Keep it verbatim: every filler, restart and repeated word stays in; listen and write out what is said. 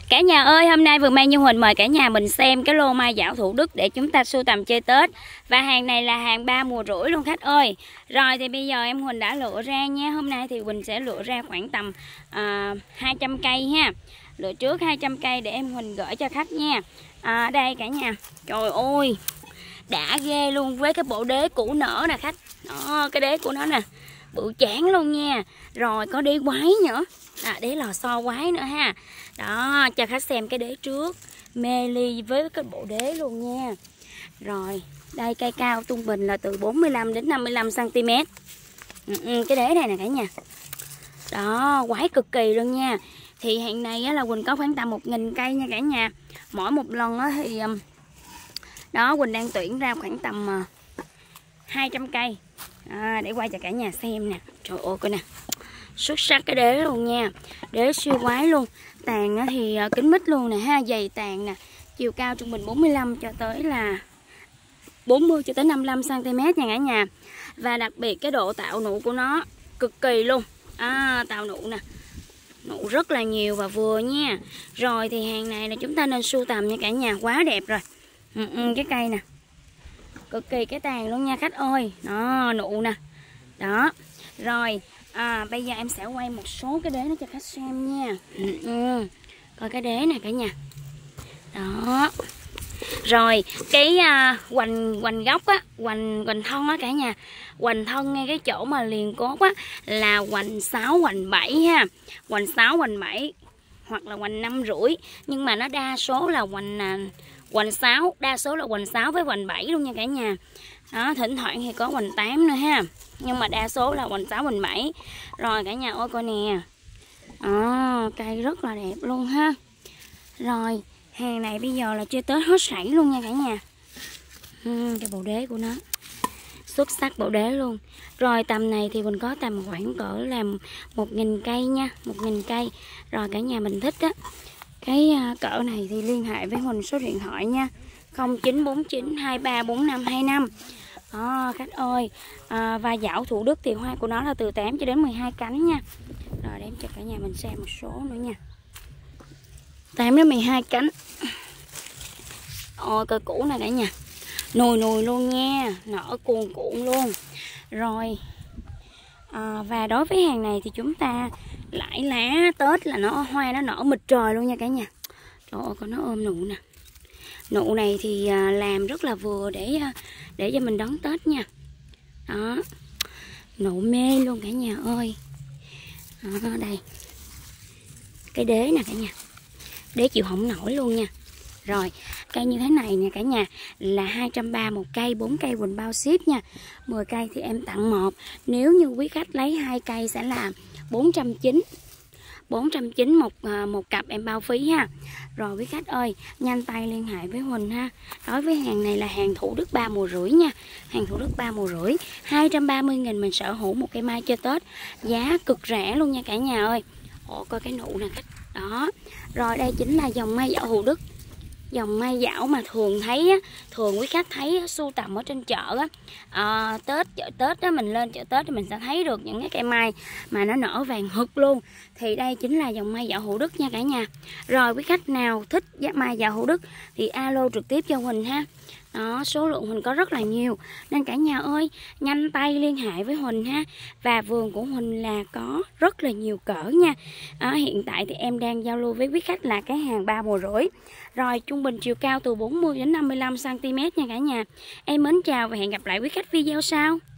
Cả nhà ơi, hôm nay Vườn Mai Như Huỳnh mời cả nhà mình xem cái lô mai dảo Thủ Đức để chúng ta sưu tầm chơi Tết. Và hàng này là hàng ba mùa rưỡi luôn khách ơi. Rồi thì bây giờ em Huỳnh đã lựa ra nha. Hôm nay thì Huỳnh sẽ lựa ra khoảng tầm à, hai trăm cây ha. Lựa trước hai trăm cây để em Huỳnh gửi cho khách nha. À, đây cả nhà. Trời ơi, đã ghê luôn với cái bộ đế cũ nở nè khách. Đó, cái đế của nó nè, bự chán luôn nha. Rồi có đế quái nữa. À, đế lò xo quái nữa ha. Đó, cho khách xem cái đế trước. Mê ly với cái bộ đế luôn nha. Rồi, đây cây cao trung bình là từ bốn mươi lăm đến năm mươi lăm xăng ti mét. ừ, ừ, Cái đế này nè cả nhà. Đó, quái cực kỳ luôn nha. Thì hiện nay á, là Quỳnh có khoảng tầm một nghìn cây nha cả nhà. Mỗi một lần á, thì đó Quỳnh đang tuyển ra khoảng tầm hai trăm cây à, để quay cho cả nhà xem nè. Trời ơi coi nè, xuất sắc cái đế luôn nha. Đế siêu quái luôn. Tàn thì kính mít luôn nè ha, dày tàn nè. Chiều cao trung bình bốn mươi lăm cho tới là bốn mươi cho tới năm mươi lăm xăng ti mét nha cả nhà. Và đặc biệt cái độ tạo nụ của nó cực kỳ luôn. À, tạo nụ nè, nụ rất là nhiều và vừa nha. Rồi thì hàng này là chúng ta nên sưu tầm nha cả nhà, quá đẹp rồi. ừ, ừ, Cái cây nè, cực kỳ cái tàn luôn nha khách ơi. Đó, nụ nè. Đó. Rồi à, bây giờ em sẽ quay một số cái đế nó cho khách xem nha. ừ, ừ. Coi cái đế nè cả nhà. Đó. Rồi cái à, hoành hoành gốc á, hoành hoành thân á cả nhà. Hoành thân ngay cái chỗ mà liền cốt á là hoành sáu hoành bảy ha. Hoành sáu hoành bảy hoặc là hoành năm rưỡi, nhưng mà nó đa số là hoành à, hoành sáu, đa số là hoành sáu với hoành bảy luôn nha cả nhà. Đó, thỉnh thoảng thì có hoành tám nữa ha, nhưng mà đa số là hoành sáu hoành bảy. Rồi cả nhà ơi coi nè. À, cây rất là đẹp luôn ha. Rồi hàng này bây giờ là chơi Tết hết sảy luôn nha cả nhà. ừ, Cái bộ đế của nó xuất sắc bộ đế luôn. Rồi tầm này thì mình có tầm khoảng cỡ làm một nghìn cây nha, một nghìn cây. Rồi cả nhà mình thích á cái cỡ này thì liên hệ với mình số điện thoại nha, không chín bốn chín hai ba bốn năm hai năm. Đó khách ơi. À, và dảo Thủ Đức thì hoa của nó là từ tám cho đến mười hai cánh nha. Rồi để em cho cả nhà mình xem một số nữa nha. tám đến mười hai cánh. Ôi cây cũ này cả nhà, nùi nùi luôn nha, nở cuồn cuộn luôn. Rồi à, và đối với hàng này thì chúng ta lãi lá Tết là nó hoa nó nở mịt trời luôn nha cả nhà. Trời ơi con nó ôm nụ nè. Nụ này thì làm rất là vừa để để cho mình đón Tết nha. Đó, nụ mê luôn cả nhà ơi. Đó, đây cái đế nè cả nhà, đế chịu không nổi luôn nha. Rồi cây như thế này nè cả nhà là hai trăm ba mươi một cây, bốn cây Quỳnh bao ship nha. Mười cây thì em tặng một. Nếu như quý khách lấy hai cây sẽ là bốn trăm chín mươi. bốn trăm chín mươi một một cặp em bao phí ha. Rồi quý khách ơi, nhanh tay liên hệ với Huỳnh ha. Đối với hàng này là hàng Thủ Đức ba mùa rưỡi nha. Hàng Thủ Đức ba mùa rưỡi, hai trăm ba mươi nghìn mình sở hữu một cây mai chơi Tết. Giá cực rẻ luôn nha cả nhà ơi. Ồ coi cái nụ nè khách. Đó. Rồi đây chính là dòng mai dảo Thủ Đức. Dòng mai dảo mà thường thấy á, thường quý khách thấy á, sưu tầm ở trên chợ á, à, Tết chợ Tết á, mình lên chợ Tết thì mình sẽ thấy được những cái cây mai mà nó nở vàng hực luôn. Thì đây chính là dòng mai dảo Thủ Đức nha cả nhà. Rồi quý khách nào thích mai dảo Thủ Đức thì alo trực tiếp cho Huỳnh ha. Đó, số lượng Huỳnh có rất là nhiều nên cả nhà ơi nhanh tay liên hệ với Huỳnh ha. Và vườn của Huỳnh là có rất là nhiều cỡ nha. À, hiện tại thì em đang giao lưu với quý khách là cái hàng ba mùa rưỡi. Rồi trung bình chiều cao từ bốn mươi đến năm mươi lăm xăng ti mét nha cả nhà. Em mến chào và hẹn gặp lại quý khách video sau.